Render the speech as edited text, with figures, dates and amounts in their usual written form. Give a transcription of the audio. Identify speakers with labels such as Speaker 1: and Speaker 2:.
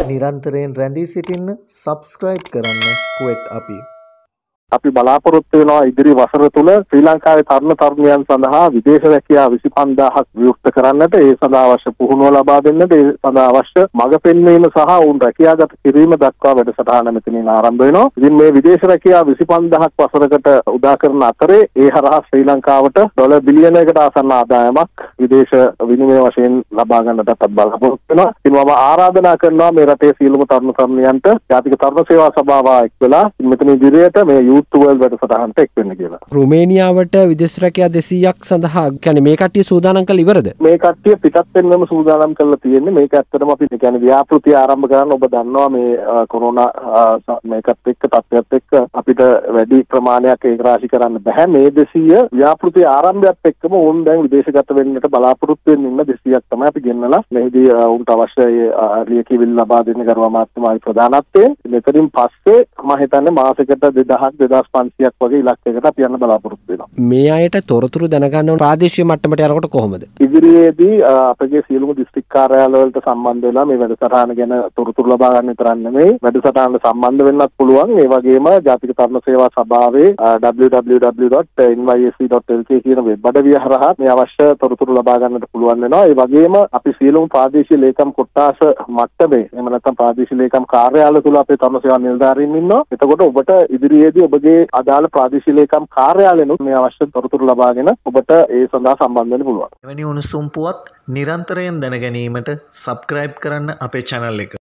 Speaker 1: නිරන්තරයෙන් රැඳී සිටින්න සබස්ක්‍රයිබ් කරන්න කුවෙට්
Speaker 2: අපි බලාපොරොත්තු වෙනවා ඉදිරි වසර තුල ශ්‍රී ලංකාවේ තරුණ තරුණියන් සඳහා විදේශ රැකියා 25000ක් විවෘත කරන්නට ඒ සඳහා අවශ්‍ය පුහුණුව ලබා දෙන්නට ඒ සඳහා අවශ්‍ය මඟ පෙන්වීම සහ ඔවුන් රැකියාගත කිරීම දක්වා වැඩසටහන මෙතනින් ආරම්භ වෙනවා. ඉතින් මේ විදේශ රැකියා 25000ක් වසරකට උදා කරන අතරේ ඒ හරහා ශ්‍රී ලංකාවට ඩොලර් බිලියනයකට ආසන්න ආදායමක් විදේශ විනිමය වශයෙන් ලබා ගන්නටත් බලාපොරොත්තු වෙනවා. ඉතින් මම ආරාධනා කරනවා මේ රටේ සියලුම තරුණ තරුණියන්ට ජාතික තරුණ සේවා සභාව එක් වෙලා මෙතන ඉදිරියට මේ Youth World වැඩසටහනට එක් වෙන්න කියලා.
Speaker 3: රුමේනියාවට විදේශ රැකියා 200ක් සඳහා කියන්නේ මේ කට්ටිය සූදානම් කරලා ඉවරද?
Speaker 2: මේ කට්ටිය පිටත් වෙන්නම සූදානම් කරලා තියෙන්නේ. මේක ඇත්තටම අපි කියන්නේ ව්‍යාපෘති ආරම්භ කරන්න ඔබ දන්නවා මේ කොරෝනා මේකත් එක්ක තත්ත්වයක් එක්ක අපිට වැඩි ප්‍රමාණයක් ඒක රාශි කරන්න බෑ. මේ 200 ව්‍යාපෘති ආරම්භයත් එක්කම ඕන් දැන් විදේශගත වෙන්නට බලාපොරොත්තු වෙන්න ඉන්න 200ක් තමයි අපි ගෙන්නලා මෙහිදී උන්ට අවශ්‍ය ලියකියවිලි ලබා දෙන්න ගරුවා මාත්‍යමාගේ ප්‍රධානත්වයෙන්. මෙතනින් පස්සේ මම හිතන්නේ මාසෙකට 2500ක් වගේ ඉලක්කයකට අපි යන්න බලාපොරොත්තු වෙනවා.
Speaker 3: මේ අයට තොරතුරු දැනගන්න ඕන ප්‍රාදේශීය මට්ටමට යනකොට කොහොමද?
Speaker 2: ඉදිරියේදී අපගේ සියලුම දිස්ත්‍රික් කාර්යාලය වලට සම්බන්ධ වෙලා මේ වැඩසටහන ගැන තොරතුරු ලබා ගන්න විතරක් නෙමෙයි වැඩසටහනට සම්බන්ධ වෙන්නත් පුළුවන්. ඒ වගේම ජාතික තරුණ සේවා සභාවේ www.nysc.lk කියන වෙබ් අඩවිය හරහා මේ අවශ්‍ය තොරතුරු ලබා ගන්නට පුළුවන් වෙනවා. ඒ වගේම අපි සියලුම ප්‍රාදේශීය ලේකම් කොට්ටාස මට්ටමේ එහෙම නැත්නම් ප්‍රාදේශීය ලේකම් කාර්යාලය තුල අපේ තරුණ සේවා නිලධාරීන් ඉන්නවා. එතකොට ඔබට ඉදිරියේදී ඔබගේ අදාළ ප්‍රාදේශීය ලේකම් කාර්යාලයෙන්ුත් මේ අවශ්‍ය තොරතුරු ලබාගෙන ඔබට ඒ සඳහා සම්බන්ධ වෙන්න පුළුවන්.
Speaker 1: එවැනි උණුසුම් පුවත් නිරන්තරයෙන් දැන ගැනීමට සබ්ස්ක්‍රයිබ් කරන්න අපේ channel එක.